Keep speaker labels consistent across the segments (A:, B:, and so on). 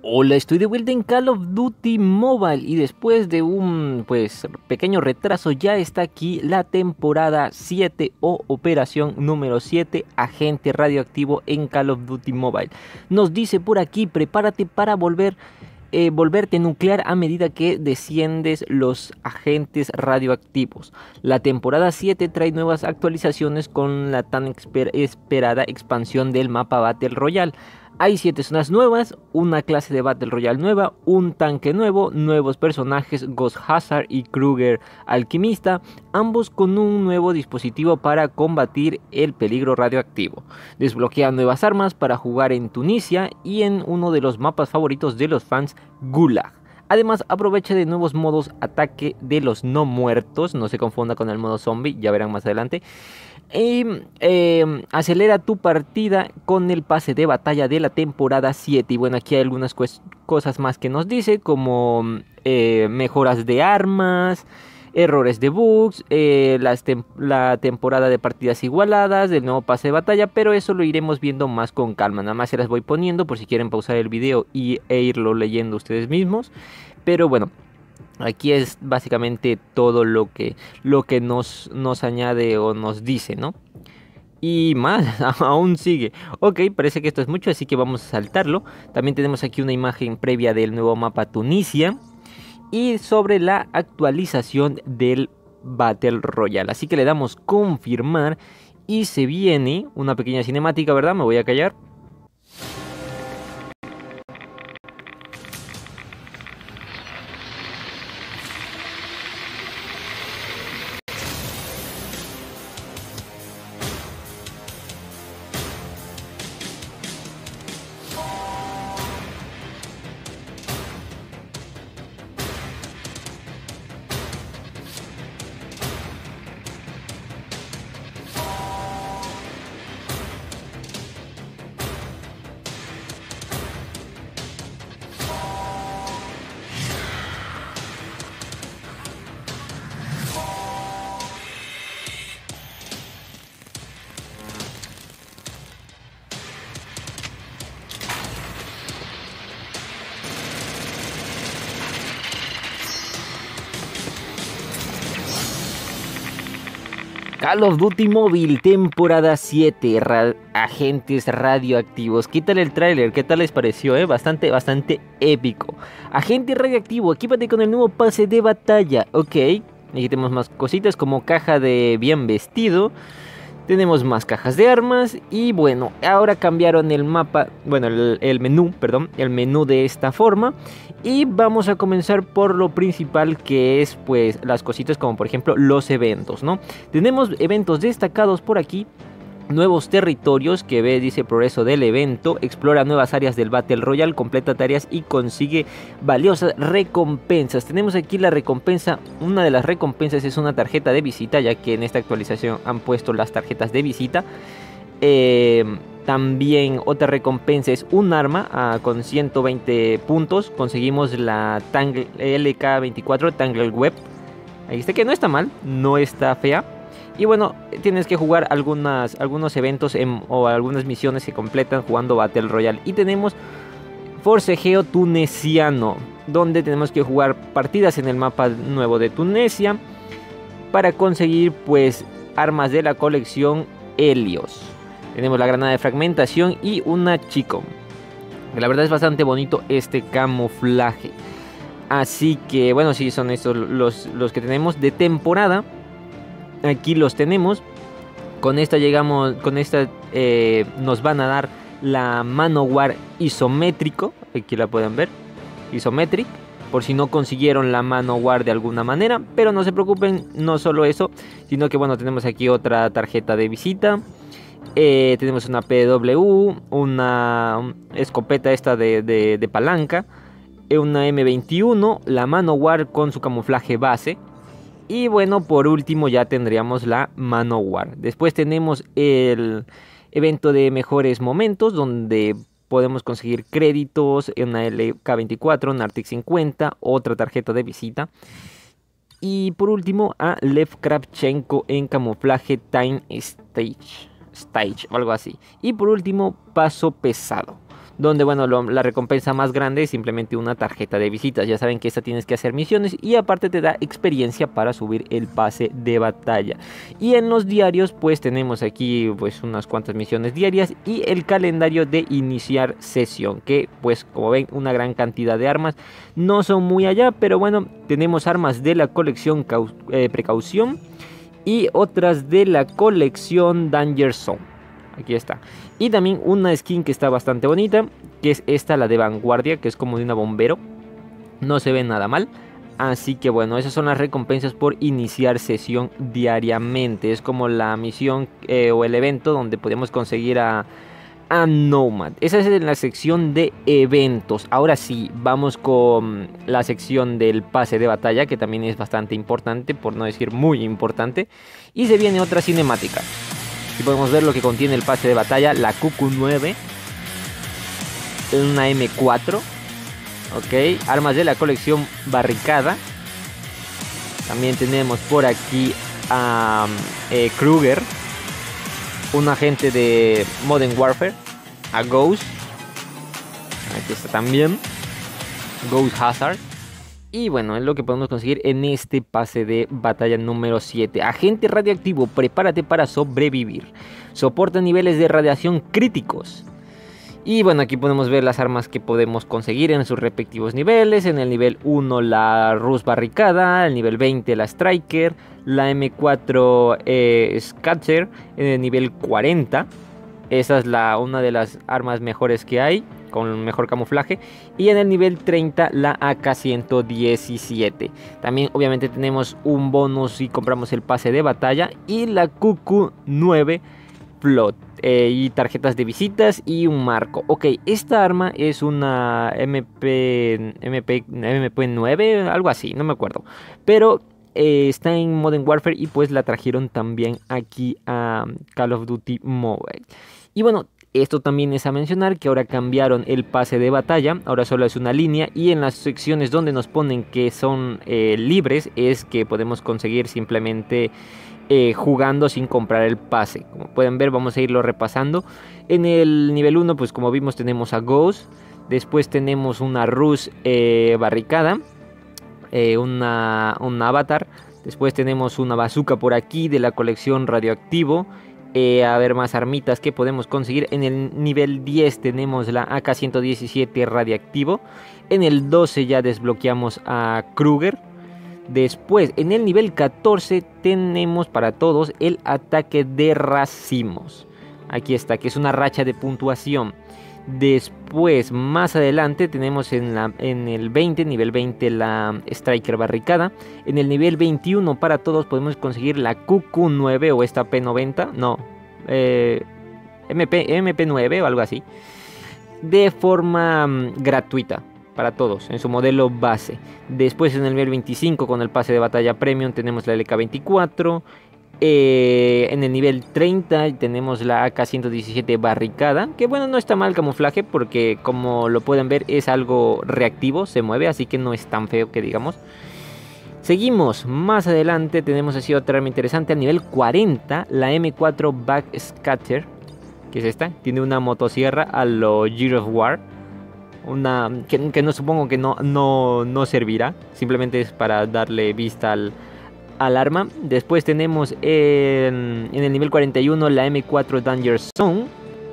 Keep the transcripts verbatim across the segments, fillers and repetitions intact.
A: Hola, estoy de vuelta en Call of Duty Mobile y después de un pues pequeño retraso ya está aquí la temporada siete o operación número siete, agente radioactivo en Call of Duty Mobile. Nos dice por aquí, prepárate para volver eh, volverte nuclear a medida que desciendes los agentes radioactivos. La temporada siete trae nuevas actualizaciones con la tan esper esperada expansión del mapa Battle Royale. Hay siete zonas nuevas, una clase de Battle Royale nueva, un tanque nuevo, nuevos personajes Ghost Hazard y Kruger Alquimista, ambos con un nuevo dispositivo para combatir el peligro radioactivo. Desbloquea nuevas armas para jugar en Tunisia y en uno de los mapas favoritos de los fans, Gulag. Además, aprovecha de nuevos modos ataque de los no muertos, no se confunda con el modo zombie, ya verán más adelante. Y eh, acelera tu partida con el pase de batalla de la temporada siete. Y bueno, aquí hay algunas cosas más que nos dice, como eh, mejoras de armas, errores de bugs, eh, las tem la temporada de partidas igualadas, del nuevo pase de batalla, pero eso lo iremos viendo más con calma. Nada más se las voy poniendo por si quieren pausar el video y, e irlo leyendo ustedes mismos. Pero bueno, aquí es básicamente todo lo que, lo que nos, nos añade o nos dice, ¿no? Y más, aún sigue. Ok, parece que esto es mucho, así que vamos a saltarlo. También tenemos aquí una imagen previa del nuevo mapa Tunisia y sobre la actualización del Battle Royale. Así que le damos confirmar y se viene una pequeña cinemática, ¿verdad? Me voy a callar. Call of Duty Mobile, temporada siete, ra agentes radioactivos. ¿Qué tal el tráiler? ¿Qué tal les pareció? Eh? Bastante, bastante épico. Agente radioactivo, equípate con el nuevo pase de batalla. Ok, aquí tenemos más cositas como caja de bien vestido. Tenemos más cajas de armas y bueno, ahora cambiaron el mapa, bueno, el, el menú, perdón, el menú de esta forma. Y vamos a comenzar por lo principal, que es pues las cositas como por ejemplo los eventos, ¿no? Tenemos eventos destacados por aquí. Nuevos territorios, que ve, dice progreso del evento, explora nuevas áreas del Battle Royale, completa tareas y consigue valiosas recompensas. Tenemos aquí la recompensa, una de las recompensas es una tarjeta de visita, ya que en esta actualización han puesto las tarjetas de visita. Eh, también otra recompensa es un arma ah, con ciento veinte puntos, conseguimos la Tangle L K veinticuatro Tangle Web. Ahí está, que no está mal, no está fea. Y bueno, tienes que jugar algunas, algunos eventos en, o algunas misiones se completan jugando Battle Royale. Y tenemos Forcejeo Tunesiano, donde tenemos que jugar partidas en el mapa nuevo de Tunisia para conseguir pues armas de la colección Helios. Tenemos la granada de fragmentación y una Chico. La verdad es bastante bonito este camuflaje. Así que bueno, sí, son estos los, los que tenemos de temporada. Aquí los tenemos. Con esta llegamos, con esta eh, nos van a dar la Manowar isométrico. Aquí la pueden ver, isometric, por si no consiguieron la Manowar de alguna manera. Pero no se preocupen, no solo eso, sino que bueno, tenemos aquí otra tarjeta de visita. Eh, tenemos una P W, una escopeta esta de, de, de palanca, una M veintiuno, la Manowar con su camuflaje base. Y bueno, por último ya tendríamos la Manowar. Después tenemos el evento de mejores momentos, donde podemos conseguir créditos, una L K veinticuatro, una Arctic cincuenta, otra tarjeta de visita. Y por último a Lev Kravchenko en camuflaje Time Stage, Stage o algo así. Y por último, paso pesado, donde bueno, lo, la recompensa más grande es simplemente una tarjeta de visitas. Ya saben que esta tienes que hacer misiones y aparte te da experiencia para subir el pase de batalla. Y en los diarios pues tenemos aquí pues unas cuantas misiones diarias y el calendario de iniciar sesión, que pues como ven una gran cantidad de armas, no son muy allá, pero bueno, tenemos armas de la colección eh, Precaución y otras de la colección Danger Zone. Aquí está. Y también una skin que está bastante bonita, que es esta, la de Vanguardia, que es como de una bombero. No se ve nada mal. Así que bueno, esas son las recompensas por iniciar sesión diariamente. Es como la misión eh, o el evento donde podemos conseguir a, a Nomad. Esa es en la sección de eventos. Ahora sí, vamos con la sección del pase de batalla, que también es bastante importante, por no decir muy importante. Y se viene otra cinemática. Aquí podemos ver lo que contiene el pase de batalla, la Q Q nueve, una M cuatro, ok, armas de la colección Barricada. También tenemos por aquí a eh, Kruger, un agente de Modern Warfare, a Ghost, aquí está también, Ghost Hazard. Y bueno, es lo que podemos conseguir en este pase de batalla número siete. Agente radioactivo, prepárate para sobrevivir. Soporta niveles de radiación críticos. Y bueno, aquí podemos ver las armas que podemos conseguir en sus respectivos niveles. En el nivel uno la Rus Barricada, el nivel veinte la Striker, la M cuatro eh, Scatcher en el nivel cuarenta. Esa es la, una de las armas mejores que hay, con mejor camuflaje. Y en el nivel treinta la A K ciento diecisiete. También obviamente tenemos un bonus si compramos el pase de batalla. Y la Q Q nueve Float. Eh, y tarjetas de visitas y un marco. Ok, esta arma es una M P, M P, M P nueve, algo así, no me acuerdo. Pero eh, está en Modern Warfare y pues la trajeron también aquí a Call of Duty Mobile. Y bueno, esto también es a mencionar que ahora cambiaron el pase de batalla, ahora solo es una línea y en las secciones donde nos ponen que son eh, libres es que podemos conseguir simplemente eh, jugando sin comprar el pase. Como pueden ver, vamos a irlo repasando. En el nivel uno pues como vimos tenemos a Ghost, después tenemos una Rus eh, Barricada, eh, una, un Avatar, después tenemos una bazooka por aquí de la colección Radioactivo. Eh, a ver más armitas que podemos conseguir. En el nivel diez tenemos la A K ciento diecisiete Radiactivo. En el doce ya desbloqueamos a Kruger. Después en el nivel catorce tenemos para todos el ataque de racimos. Aquí está, que es una racha de puntuación. Después más adelante tenemos en, la, en el veinte, nivel veinte la Striker Barricada. En el nivel veintiuno para todos podemos conseguir la Q Q nueve o esta P noventa, no, eh, M P, M P nueve o algo así, de forma um, gratuita para todos en su modelo base. Después en el nivel veinticinco con el pase de batalla Premium tenemos la L K veinticuatro. Eh, en el nivel treinta tenemos la A K ciento diecisiete Barricada, que bueno, no está mal camuflaje porque como lo pueden ver es algo reactivo, se mueve, así que no es tan feo que digamos. Seguimos, más adelante tenemos así otra arma interesante. Al nivel cuarenta la M cuatro Backscatter, que es esta, tiene una motosierra a lo Gears of War. Una que, que no supongo que no, no, no servirá, simplemente es para darle vista al al arma. Después tenemos en, en el nivel cuarenta y uno la M cuatro Danger Zone.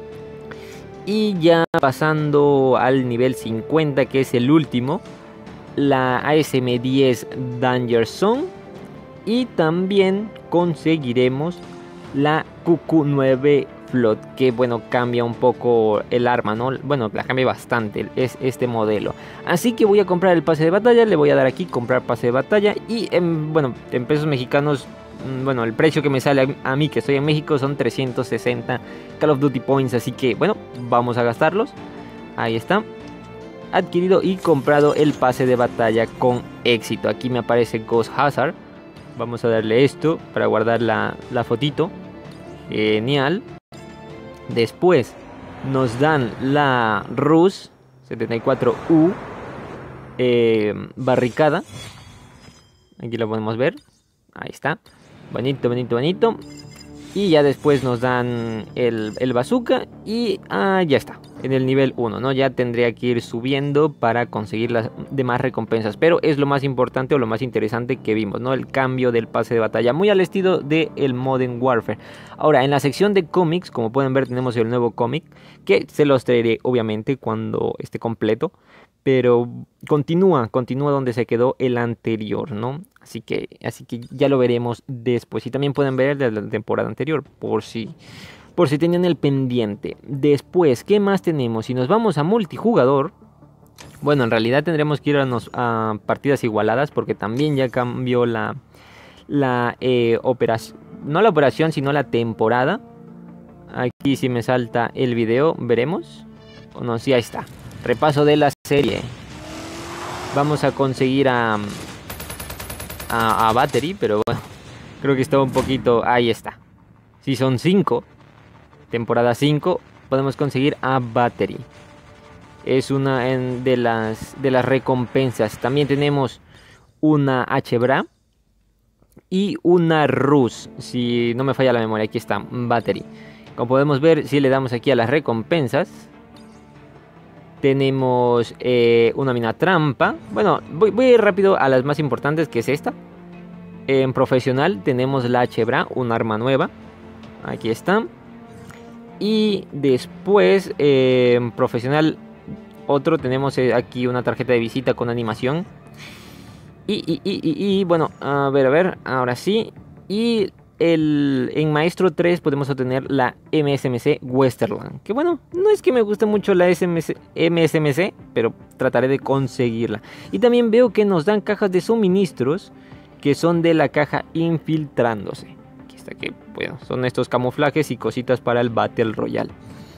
A: Y ya pasando al nivel cincuenta, que es el último, la A S M diez Danger Zone. Y también conseguiremos la Q Q nueve Float, que bueno, cambia un poco el arma, ¿no? Bueno, la cambia bastante, es este modelo. Así que voy a comprar el pase de batalla, le voy a dar aquí, comprar pase de batalla. Y en, bueno, en pesos mexicanos, bueno, el precio que me sale a, a mí, que estoy en México, son trescientos sesenta Call of Duty Points. Así que bueno, vamos a gastarlos. Ahí está. Adquirido y comprado el pase de batalla con éxito. Aquí me aparece Ghost Hazard. Vamos a darle esto para guardar la, la fotito. Genial. Después nos dan la Rus setenta y cuatro U eh, Barricada. Aquí lo podemos ver. Ahí está. Bonito, bonito, bonito. Y ya después nos dan el, el bazooka. Y ah, ya está. en el nivel uno, ¿no? Ya tendría que ir subiendo para conseguir las demás recompensas, pero es lo más importante o lo más interesante que vimos, ¿no? El cambio del pase de batalla, muy al estilo del Modern Warfare. Ahora, en la sección de cómics, como pueden ver, tenemos el nuevo cómic, que se los traeré obviamente cuando esté completo, pero continúa, continúa donde se quedó el anterior, ¿no? Así que, así que ya lo veremos después. Y también pueden ver el de la temporada anterior, por si... Por si tenían el pendiente. Después, ¿qué más tenemos? Si nos vamos a multijugador, bueno, en realidad tendremos que ir a, nos, a partidas igualadas, porque también ya cambió la, la eh, operación, no la operación, sino la temporada. Aquí si me salta el video, veremos. O no, sí, ahí está. Repaso de la serie. Vamos a conseguir a, a, a Battery, pero bueno, creo que está un poquito... Ahí está. Si son cinco... Temporada cinco, podemos conseguir a Battery. Es una en, de, las, de las recompensas. También tenemos una H-Bra y una Rus. Si no me falla la memoria, aquí está, Battery. Como podemos ver, si le damos aquí a las recompensas, tenemos eh, una mina trampa. Bueno, voy, voy a ir rápido a las más importantes, que es esta. En profesional tenemos la H-Bra, un arma nueva. Aquí está. Y después, eh, en profesional, otro, tenemos aquí una tarjeta de visita con animación. Y, y, y, y, y bueno, a ver, a ver, ahora sí. Y el, en Maestro tres podemos obtener la M S M C Westerland. Que bueno, no es que me guste mucho la M S M C, pero trataré de conseguirla. Y también veo que nos dan cajas de suministros, que son de la caja Infiltrándose. Que bueno, son estos camuflajes y cositas para el Battle Royale.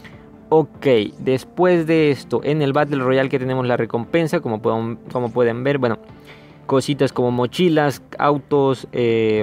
A: Ok, después de esto, en el Battle Royale que tenemos la recompensa, como pueden, como pueden ver, bueno, cositas como mochilas, autos, eh,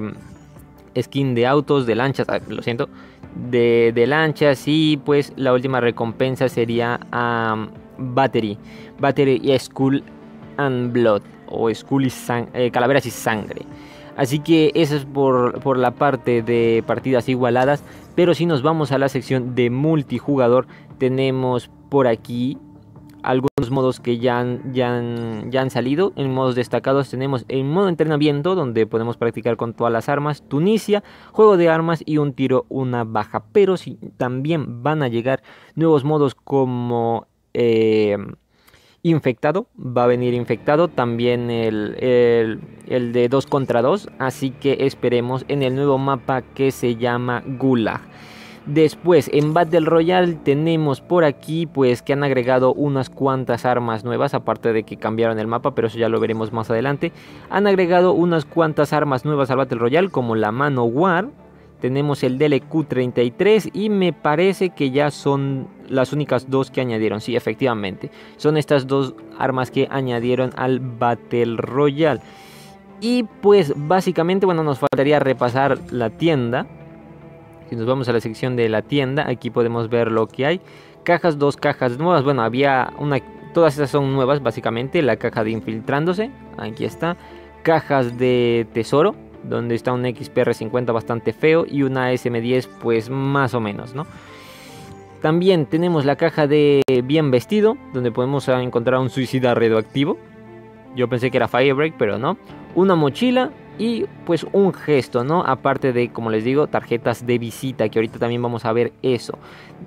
A: skin de autos, de lanchas, ah, lo siento, de, de lanchas, y pues la última recompensa sería um, Battery, Battery y Skull and Blood, o Skull y sang eh, Calaveras y Sangre. Así que eso es por, por la parte de partidas igualadas. Pero si nos vamos a la sección de multijugador, tenemos por aquí algunos modos que ya han, ya han, ya han salido. En modos destacados tenemos el modo entrenamiento, donde podemos practicar con todas las armas, Tunisia, juego de armas y un tiro, una baja. Pero si, también van a llegar nuevos modos como... Eh, Infectado, va a venir infectado, también el, el, el de dos contra dos, así que esperemos en el nuevo mapa que se llama Gulag. Después en Battle Royale tenemos por aquí pues que han agregado unas cuantas armas nuevas, aparte de que cambiaron el mapa, pero eso ya lo veremos más adelante. Han agregado unas cuantas armas nuevas al Battle Royale, como la Manowar. Tenemos el D L Q treinta y tres y me parece que ya son las únicas dos que añadieron. Sí, efectivamente, son estas dos armas que añadieron al Battle Royale. Y pues básicamente, bueno, nos faltaría repasar la tienda. Si nos vamos a la sección de la tienda, aquí podemos ver lo que hay. Cajas, dos cajas nuevas. Bueno, había una... Todas estas son nuevas básicamente. La caja de Infiltrándose, aquí está. Cajas de tesoro, donde está un X P R cincuenta bastante feo y una S M diez pues más o menos, ¿no? También tenemos la caja de Bien Vestido, donde podemos encontrar un suicida radioactivo. Yo pensé que era Firebreak, pero no. Una mochila y pues un gesto, ¿no? Aparte de, como les digo, tarjetas de visita, que ahorita también vamos a ver eso.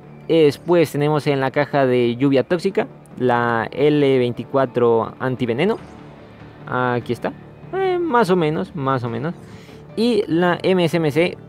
A: Después tenemos en la caja de Lluvia Tóxica la L veinticuatro Antiveneno. Aquí está. Eh, más o menos, más o menos. Y la M S M C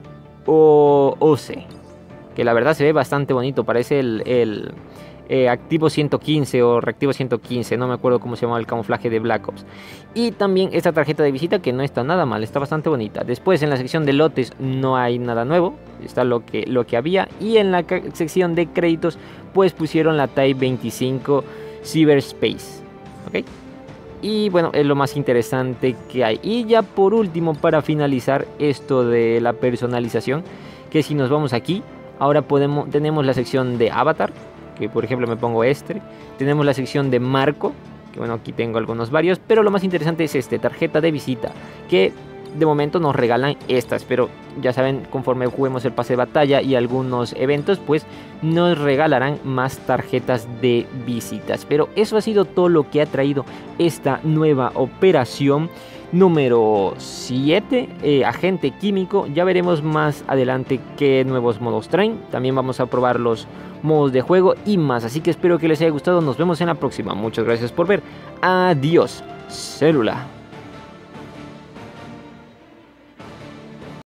A: o O C, que la verdad se ve bastante bonito. Parece el, el eh, activo ciento quince o reactivo ciento quince. No me acuerdo cómo se llama el camuflaje de Black Ops. Y también esta tarjeta de visita, que no está nada mal, está bastante bonita. Después en la sección de lotes no hay nada nuevo, está lo que, lo que había. Y en la sección de créditos pues pusieron la Type veinticinco Cyberspace. ¿Ok? Y bueno, es lo más interesante que hay. Y ya por último, para finalizar esto de la personalización, que si nos vamos aquí, ahora podemos, tenemos la sección de avatar, que por ejemplo me pongo este. Tenemos la sección de marco, que bueno, aquí tengo algunos varios, pero lo más interesante es este, tarjeta de visita, que de momento nos regalan estas, pero ya saben, conforme juguemos el pase de batalla y algunos eventos, pues nos regalarán más tarjetas de visitas. Pero eso ha sido todo lo que ha traído esta nueva operación número siete, eh, agente químico. Ya veremos más adelante qué nuevos modos traen. También vamos a probar los modos de juego y más. Así que espero que les haya gustado. Nos vemos en la próxima. Muchas gracias por ver. Adiós, célula.